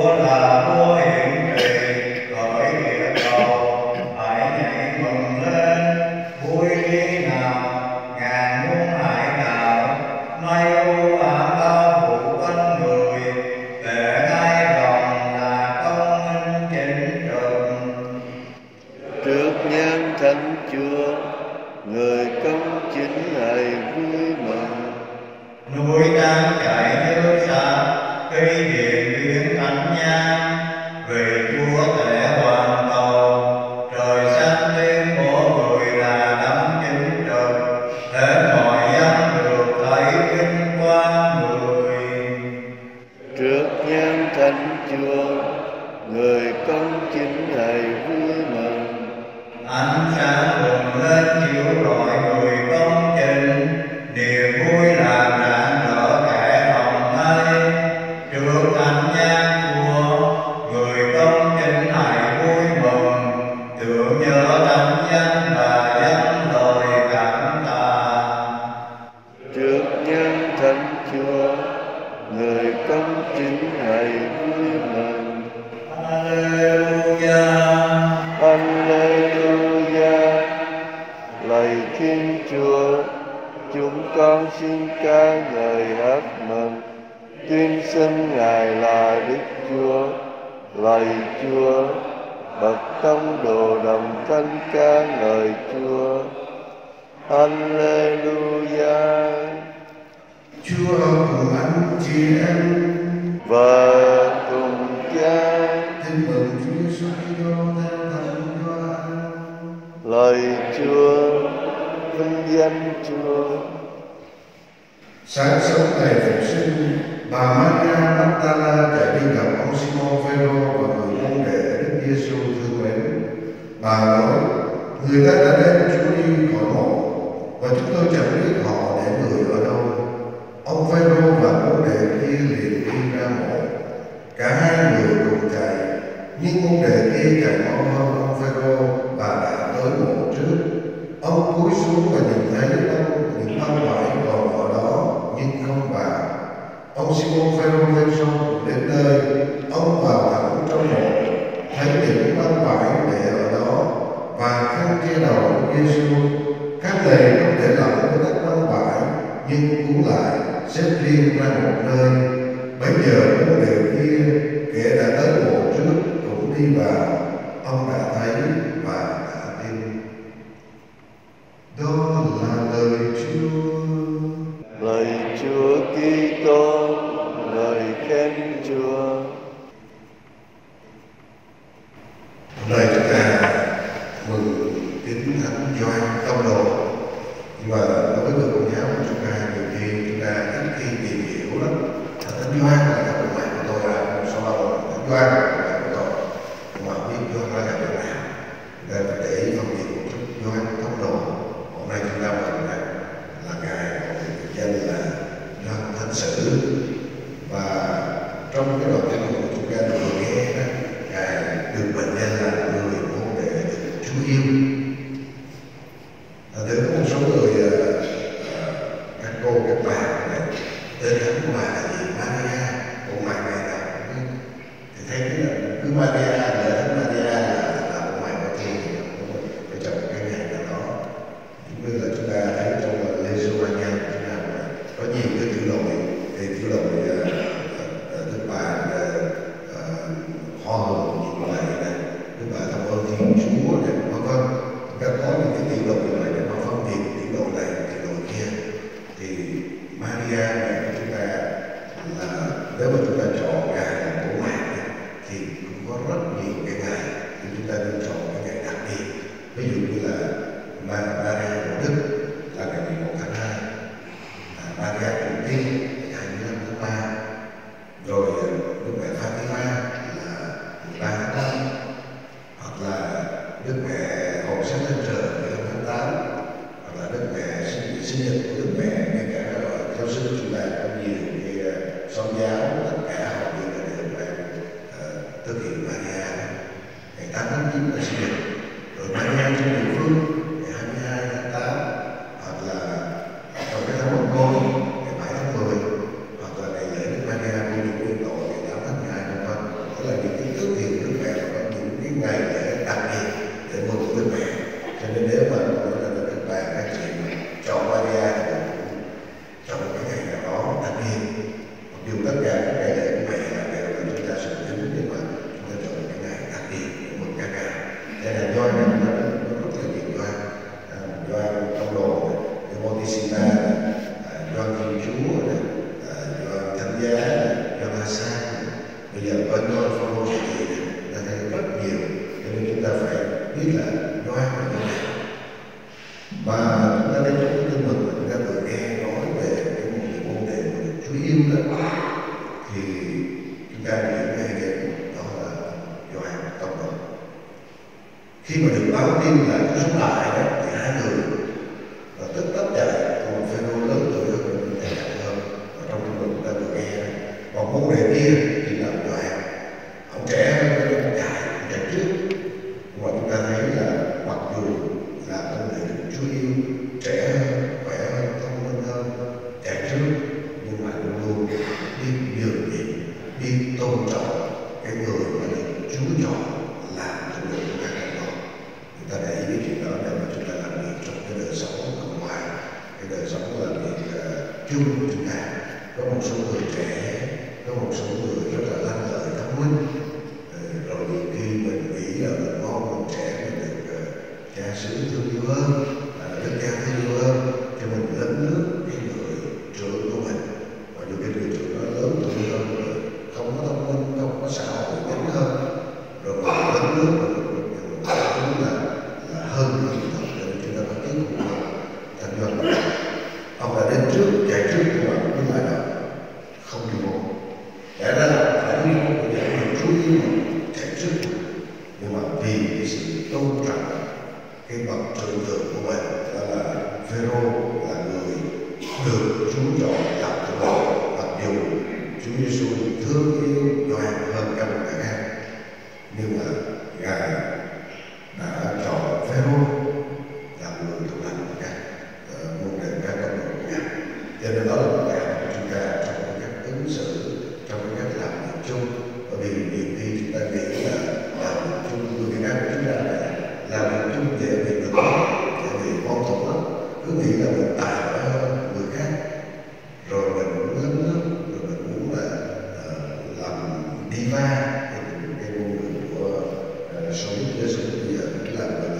Chúa là vua hiển trị, khởi địa cầu, hãy nhảy mừng lên, vui khi nào, ngàn muôn hải đảo, mây u ám bao phủ quanh người, để ngay lòng là công minh chính trực. Trước nhan thánh Chúa, người công chính hãy vui mừng. Núi đang chảy như sáp khi điện biến thánh nhang, vì Chúa thể hoàn cầu, trời xanh lên của người là đấng chính trực, để mọi dân được thấy vinh quang người. Trước nhan thánh Chúa, người công chính hãy vui mừng. Ánh sáng bừng lên chiếu rọi người công chính, niềm vui làm rạng rỡ kẻ lòng mây. Trước thánh nhang Chúa, người công chính hãy vui mừng, tưởng nhớ thánh danh và dâng lời cảm tạ. Trước nhan thánh Chúa, người công chính hãy vui mừng. Alleluia. Alleluia. Lạy Thiên Chúa, chúng con xin ca ngợi hát mừng, tuyên xưng Ngài là Đức Chúa. Lạy Chúa, bậc tông đồ đồng thanh ca ngợi Chúa. Alleluia. Chúa ở cùng anh chị em. Và cùng Cha. Tin mừng Chúa Giêsu Kitô theo Thánh Gioan. Lạy Chúa, vinh danh Chúa. Sáng sớm ngày phục sinh, bà Maria Magdala chạy đi gặp ông Simon Phêrô và người môn đệ Đức Giêsu thương mến. Bà nói: người ta đã đem Chúa đi khỏi mộ, và chúng tôi chẳng biết họ để người ở đâu. Ông Phêrô và môn đệ kia liền đi ra mộ. Cả hai người cùng chạy, nhưng môn đệ kia chạy mau hơn ông Phêrô và đã tới mộ trước. Ông cúi xuống và nhìn thấy những băng vải còn ở đó, nhưng không vào. Ông Simon Phêrô lên sau đến nơi, ông vào thẳng trong mộ, thấy những băng vải để ở đó và khăn che đầu của Giêsu. Các này không để lỏng với các băng vải, nhưng cuốn lại xếp riêng ra một nơi. Bấy giờ môn đệ kia, kẻ đã tới mộ trước, cũng đi vào. Ông đã thấy và đã tin. Đó là lời Chúa. Lạy Chúa Kitô, lời khen Chúa. Lời chúng ta mừng kính Thánh Gioan Tông Đồ. Nhưng mà đối với người Công giáo của chúng ta, nhiều khi chúng ta ít khi tìm hiểu lắm. Thánh Gioan là các bộ mạng của tôi, là sau đó Thánh Gioan là bộ mạng của tôi, mà không biết Gioan là bộ nào, nên phải để ý phân biệt một chút. Gioan Tông Đồ hôm nay chúng ta mừng là ngài được danh là Gioan Thánh Sử, và trong cái đoạn tin mừng của chúng ta vừa nghe đó, ngài được mệnh danh là người môn đệ được Chúa yêu. Thế có một số người các cô các bà này tên hắn của bà là gì? Maria. Bộ mạng này là thì thấy là cứ Maria, là Thánh Maria là bộ mạng của thiên phải chọn cái ngày nào đó. Cũng như là chúng ta thấy trong Lê Sư Hoa Nhân chúng ta có nhiều cái tiểu đội, thì tiểu đội Đức Bà Hoa Hồng như vậy này, Đức Bà Thăm Ơn Thiên Chúa này, vân vân. Các có những cái tiểu đội như vậy để mà phân biệt tiểu đội này, tiểu đội kia. Thì Maria này của chúng ta là nếu mà chúng ta chọn ngày là bố mẹ thì cũng có rất nhiều cái ngày, thì chúng ta nên chọn cái ngày đặc biệt. Ví dụ như là Maria của Đức là ngày 11 tháng 2, Maria của Tiên ngày 25 tháng 3, rồi Đức Mẹ Fatima là 13 tháng 5, hoặc là Đức Mẹ Hồn Sáng Lên Trời 15 tháng 8, hoặc là Đức Mẹ sinh nhật của Đức Mẹ. Ngay cả giáo sư của chúng ta có nhiều cái song giáo, tất cả hầu như là đều phải thực hiện Maria. Ngày 8 tháng 9 là sinh nhật, rồi Maria trong địa phương ngày 22 tháng 8, hoặc là trong cái tháng Mồng Côi ngày 7 tháng 10, hoặc là ngày lễ Đức Maria của những nguyên tội ngày 8 tháng 12, vân vân. Đó Bây giờ bên tôi Phaolô thì ta thấy rất nhiều, cho nên chúng ta phải biết là Gioan là như nào. Và chúng ta đến trong cái tin mừng mà chúng ta vừa nghe nói về cái môn đề mà được Chúa yêu đó, thì chúng ta nghĩ ngay đến đó là Gioan Tông Đồ. Khi mà được báo tin là Chúa sống lại đó, thì hai người tức tốc chạy, còn Phêrô lớn tuổi hơn mình chạy hơn. Và trong tin mừng chúng ta vừa nghe, còn môn đề kia thì là Gioan, ông trẻ hơn, ông chạy trước. Nhưng mà chúng ta thấy là mặc dù là ông này được Chúa yêu, trẻ hơn, khỏe hơn, thông minh hơn, chạy trước, nhưng mà luôn luôn biết nhường nhịn, biết tôn trọng cái người mà được Chúa chọn làm cho người của các con đó. Chúng ta để ý cái chuyện đó để mà chúng ta làm việc trong cái đời sống cộng hòa, cái đời sống làm việc chung của chúng ta. Có một số người trẻ, có một số người rất là lanh lợi, thông minh, rồi khi mình nghĩ là mình ngon, mình trẻ, mình được cha xứ thương yêu hơn, đức cha thương yêu hơn, cho mình lấn lướt cái người trưởng của mình. Và dù cái người trưởng nó lớn tuổi hơn, không có thông minh, không có xã hội tính hơn, rồi mình lấn lướt mình cũng là hơn người thật, cho nên chúng ta phải tiếp tục thành doanh. Ông đã đến trước, chạy trước, nhưng mà cũng lại là không đi bộ. Lẽ ra phải đi bộ để mình chú ý mình chạy trước, nhưng mà vì cái sự tôn trọng cái bậc trưởng tượng của mình, đó là Phêrô là người được Chúa chọn làm cho mình, mặc dù Chúa Giêsu thương yêu Gioan hơn cả một người khác, nhưng mà Ngài đã chọn Phêrô làm người thuộc hành của các môn đệ các tông đồ của Ngài. Cho nên đó là một bài học của chúng ta trong cái cách ứng xử, trong cái cách làm việc chung. Bởi vì nhiều khi chúng ta nghĩ là làm việc chung, người Việt Nam của chúng ta làm việc chung dễ bị được, dễ bị mâu thuẫn lắm, cứ nghĩ là mình tài giỏi hơn người khác, rồi mình muốn lấn lướt, rồi mình muốn là làm diva, cái ngôn ngữ của showbiz bây giờ cũng là người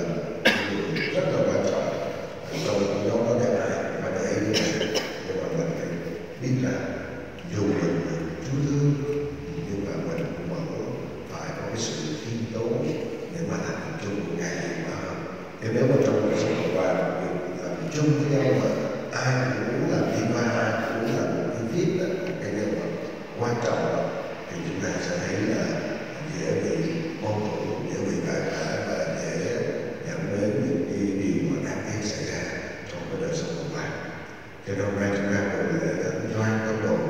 rất là quan trọng trong nhóm đó đẹp này, và để ý như vậy. Nhưng mà mình phải biết là dù mình được Chúa thương, nhưng mà mình vẫn phải có cái sự khiêm tốn để mà làm chung của Ngài nhiều hơn. Thế nếu mà trong cuộc sống của bạn làm chung với nhau mà ai cũng muốn làm diva, ai cũng muốn làm một cái viết là một cái nhân vật quan trọng đó, thì chúng ta sẽ thấy là dễ bị mâu thuẫn, dễ bị cãi vã và dễ dẫn đến những cái điều mà đáng tiếc xảy ra trong cái đời sống của bạn. Cho nên hôm nay chúng ta cùng lễ Thánh Gioan Tông Đồ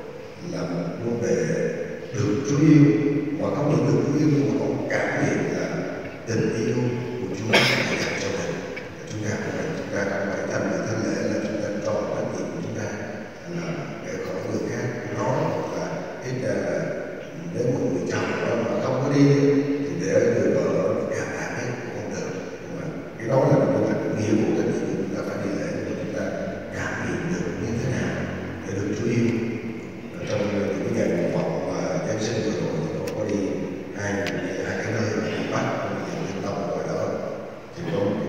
là một môn đệ được Chúa yêu, và không những được Chúa yêu nhưng mà còn cảm nhận là tình yêu của Chúa dành cho mình. Chúng ta không phải tham dự thánh lễ là chúng ta cho trách nhiệm của chúng ta là để khỏi người khác nói, hoặc là ít ra là nếu một người chồng đó mà không có đi thì để người vợ đó cảm áp hết cũng không được. Nhưng mà cái đó là nghĩa vụ trách nhiệm của chúng ta phải đi lễ để chúng ta cảm nhận được như thế nào để được Chúa yêu. Trong những ngày mùng một và Giáng sinh vừa rồi thì có đi hai cái nơi ở miền Bắc, ở miền Đông ngoài đó, thì có một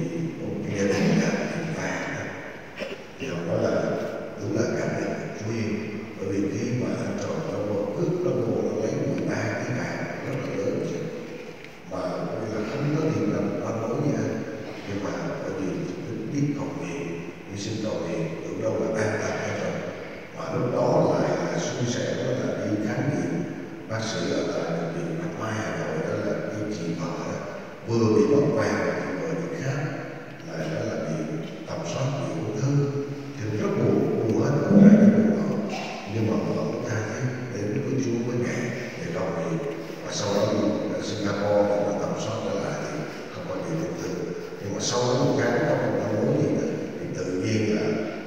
cái gia đình là miền vàng đó, thì họ nói là đúng là cảm nhận được Chúa yêu. Bởi vì khi mà anh tròn nó vô cướp nó vô nó lấy 13 cái vàng rất là lớn chứ, mà bởi vì là không có tiền làm ăn mối gì hết, nhưng mà bởi vì biết cầu nguyện, đi xin cầu nguyện, tưởng đâu là an toàn hết rồi. Mà lúc đó lại là xui xẻo là đi khám nghiệm, bác sĩ ở tại bệnh viện Bạch Mai Hà Nội đó là cái chị vợ đó, vừa bị mất vàng thì vừa bị khác, lại đó là bị tầm soát bị ung thư, thì rất buồn hết, không phải cái buồn đó, nhưng mà vẫn tha thiết đến với Chúa với Ngài để cầu nguyện. Và sau đó đi ở Singapore để mà tầm soát trở lại thì không có gì ung thư, nhưng mà sau đó một tháng không có mối gì nữa thì tự nhiên là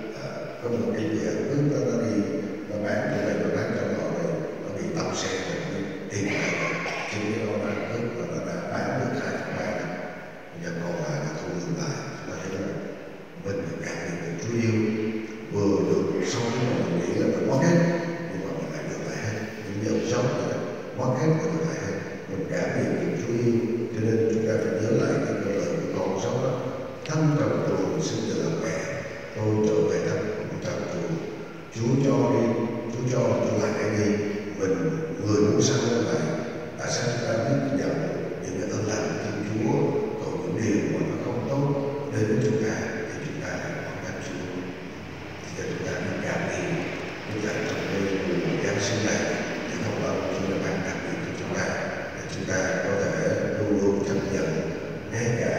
có một cái dự án nước đó nó đi nó bán cho này, nó bán cho họ này, nó bị tông xe rồi nó tìm lại chính cái đó đã nước và nó đã bán được 2/3 đó. Bây giờ còn lại là thu ngược lại, chúng ta thấy là mình được cảm nhận được Chúa yêu, vừa được sau khi mà mình nghĩ là mình mất hết, nhưng mà mình lại được lại hết. Những giờ sống là mất hết và được lại hết, mình cảm nhận được Chúa yêu. Cho nên chúng ta phải nhớ lại cái câu lời của con sống đó: thăm trồng tuồng xin từ làm mẹ, tôi trở về thăm trồng tuồng. Chúa cho đi, Chúa cho lại đi, mình người muốn sang bên này, tại sao chúng ta biết nhận những cái ơn lành của Thiên Chúa, còn những điều mà nó không tốt đến với chúng ta thì chúng ta lại không cảm Chúa. Thì chúng ta nên cảm ơn Chúa dành trong cái mùa Giáng sinh này những thông báo Chúa đã ban đặc biệt cho chúng ta để chúng ta có thể luôn luôn chấp nhận ngay cả